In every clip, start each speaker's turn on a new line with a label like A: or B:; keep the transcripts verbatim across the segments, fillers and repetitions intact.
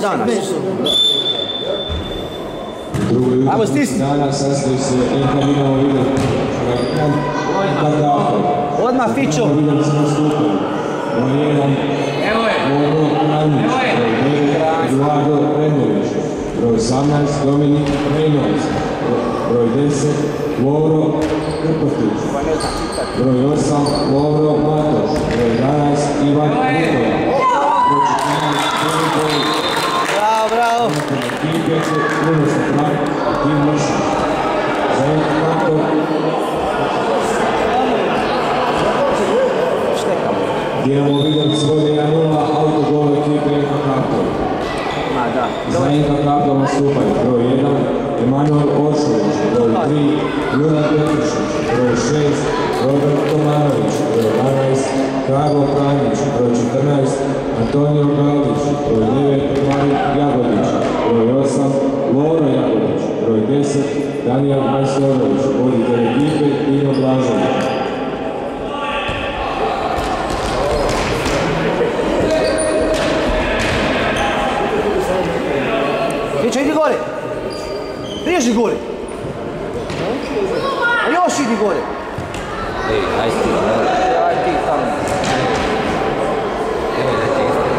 A: danas.
B: Ajmo stisni. Danas sastoji se Enka Dinamo Videl.
A: Odmah Fićo.
B: Videl se nastupaju. Broj jedan. Lovro Kranjić. Broj devet. Eduardo Rendović. Broj osamnaest. Dominik Rejnović. Broj deset. Lovro Krpotić. Broj osam. Lovro Matoš. Broj jedanaest. Ivan Nikola. Broj četrnaest. Broj
A: Bravo, bravo.
B: Tim Peče, Krunoslav Trak, Tim Mršan. Za jedan kaktor. Dinamo Videl svoj jedan nula, autogol ekipe Enka Kaktor. Za Enka Kaktor nastupaju broj jedan, Emanuel Oršović, broj tri, Jura Petrušić, broj šest, Robert Tomanović, broj jedanaest, Karlo Kranjić, broj četrnaest, Antonio Galdić, broj devet, Marin Jagodić, broj osam, Lovro Jagodić, broj deset, Daniel Majsorović, voditelj ekipe Dino Blažović.
A: Fićo, idi gore! Bježi gore! A još idi gore!
C: Ej, aj ti,
A: Aj ti tamo.
C: evo da ti isto.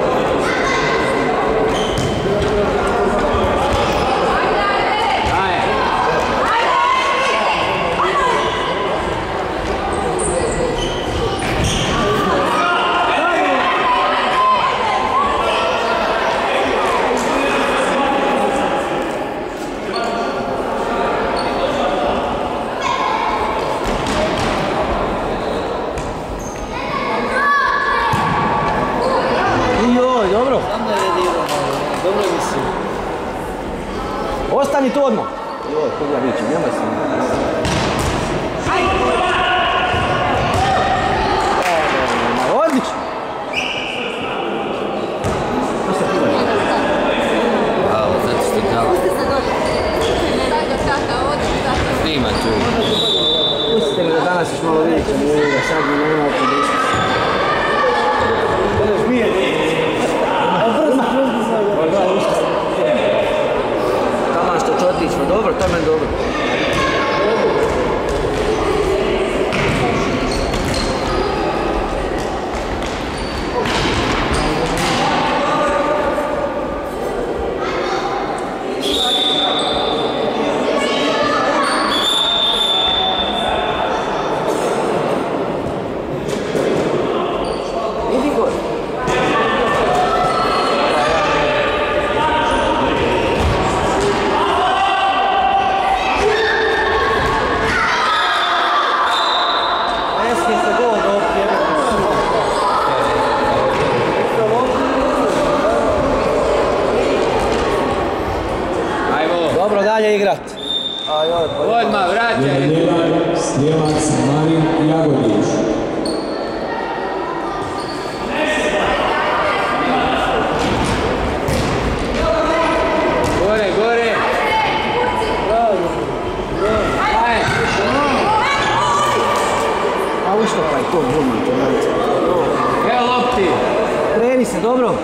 A: Ostani tu odmah. Joj, kod ja vićem, nemoj se. Odlično.
C: Bravo, zato što je dala. Snima tu.
A: Pustite mi da danas još malo vidjet ćemo uvijem, sad mi nema oko desiti. Smije. Taman što će otići, no dobro, to je meni dobro. Igrat.
C: Odmah, vraćaj.
B: Strijelac Marin Jagodić.
C: Gore, gore.
A: A ušto pa je to bulman?
C: Evo lopti.
A: Kreni se, dobro?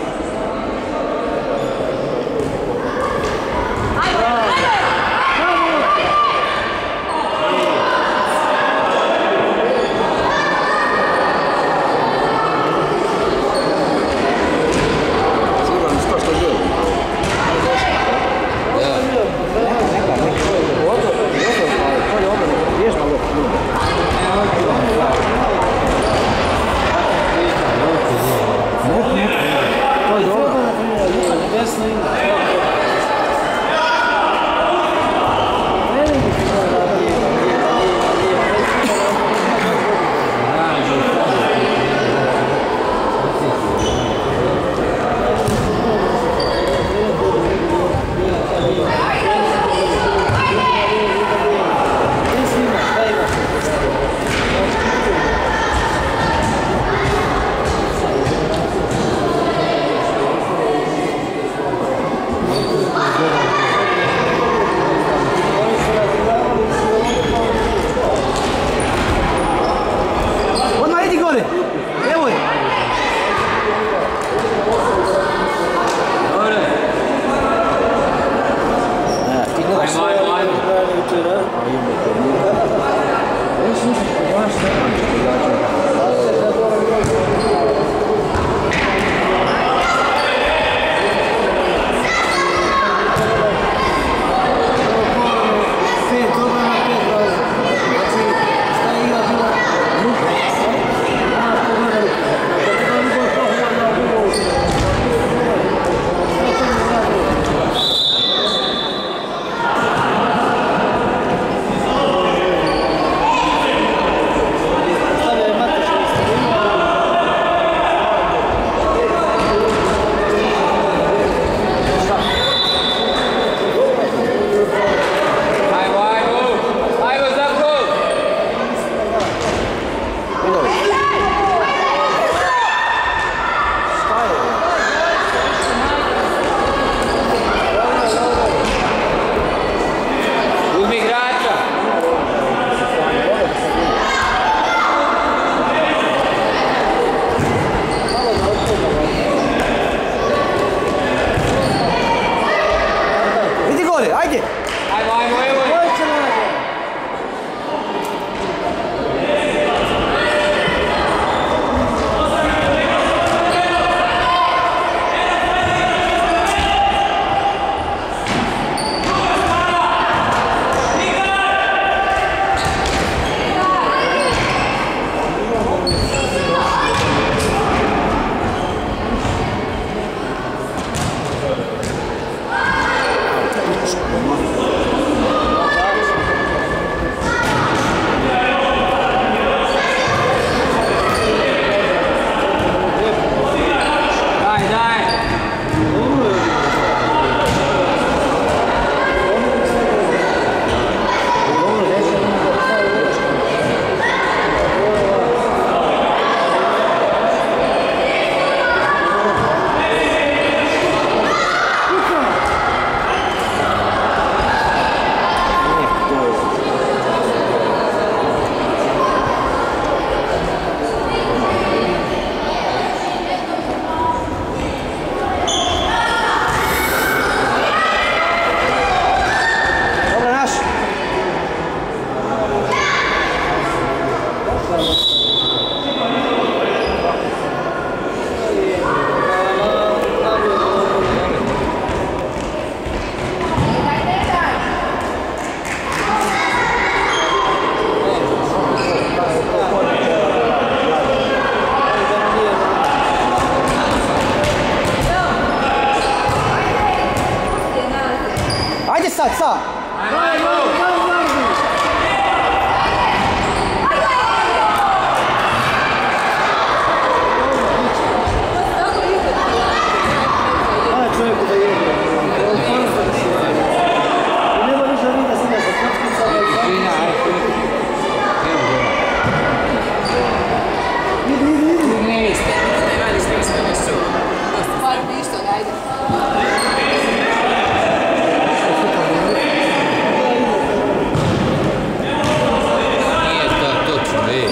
A: gore, ajde!
C: Ajmo, ajmo, evo!
A: Ovo će nađe! Sad, sad!
C: Ajmo!
A: Aj čovjeku da je. Nema više vida sada sa kapsticama i
C: Žina, ajde.
A: Idi, idi, idi!
C: Ne iste.
D: Ne radiš ništa, nešto. Stvar ništa, ajde.
C: Nije to točno, ej.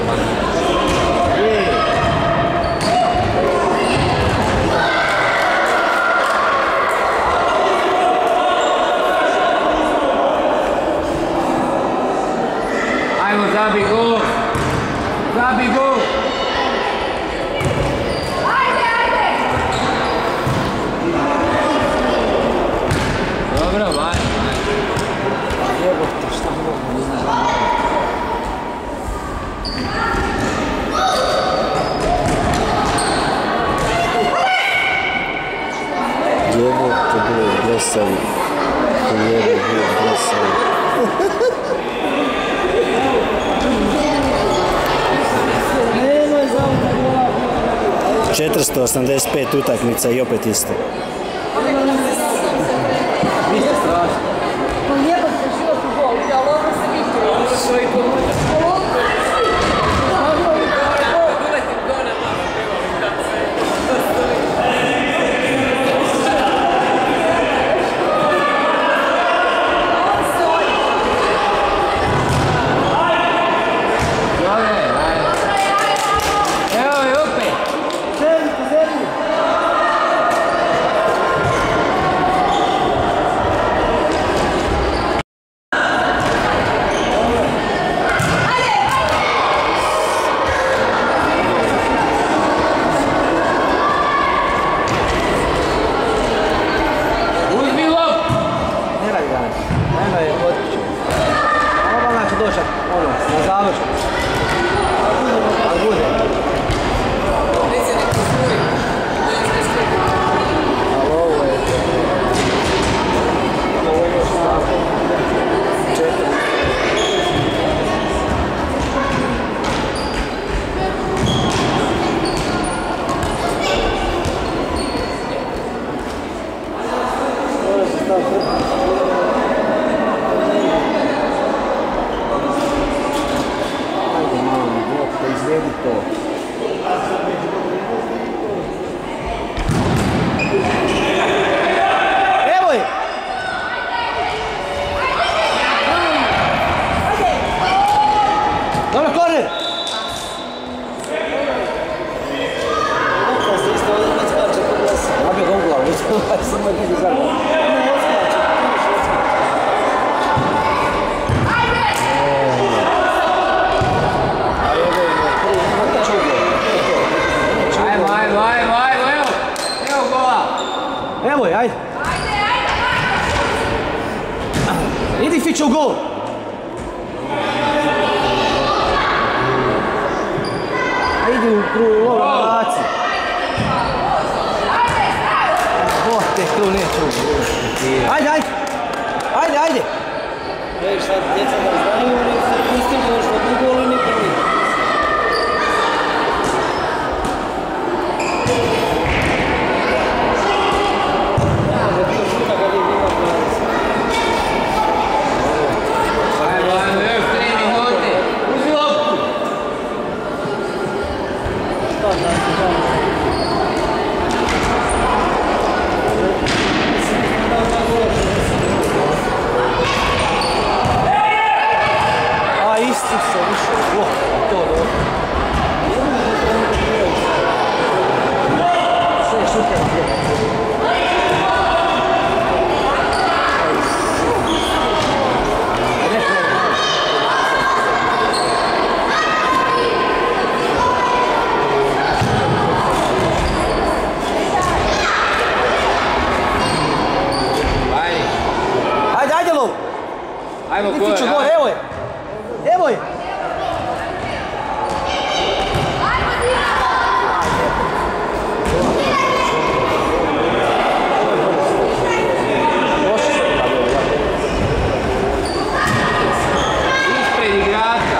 C: Ajmo, zabi gol! Zabi gol! Dobro, vajmo, vajmo.
A: Jebote, šta mogu, ne znam. Jebote, bilo blesavi. Jebote, bilo blesavi. četiristo osamdeset pet utakmica i opet isto.
C: Ništa strašno.
D: No jebate život u gol, ali ovo se vidi. Ovo je koji pomoć. Ovo je gledajte gole malo pevali kako se dostoji. On stoji.
C: Dobre, ajde. Evo je opet.
A: Zemlji, po zemlji!
C: Uzmi lop.
A: Ne radi danas. Nema je otići. Ovo vam će doći ono, na završku. Ali bude.
D: Rezi neko zvuri. Ne još nešto.
A: Ali ovo je... Ovo je još tako. Četiri. Ovo se stav krpa. Ajde malo mi Bog, da izvedi to. Evo je! Dobro, korner! Ja bih gongla, samo je vidi zapravo. Ići u gol! Idi u lovu relaci. Bote, tu neću. Ajde, ajde! Ajde, ajde!
D: Vidiš sad, djeca da znaju, oni se pustili još od golu i nikad nije.
C: Ajmo gore,
A: Tiću gore, evo je! Evo je!
C: Ispred igrača.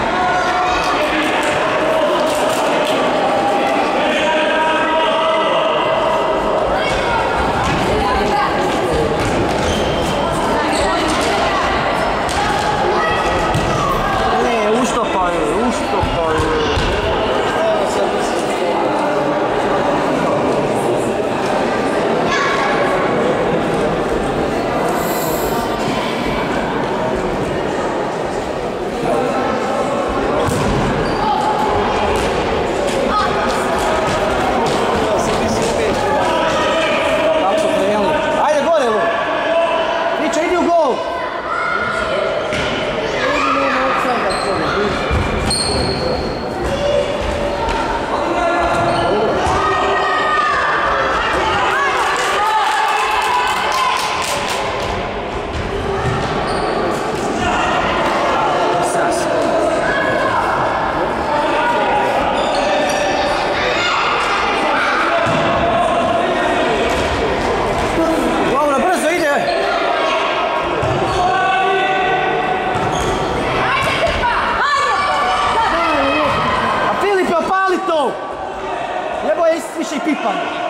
A: Nebo je više i pipan.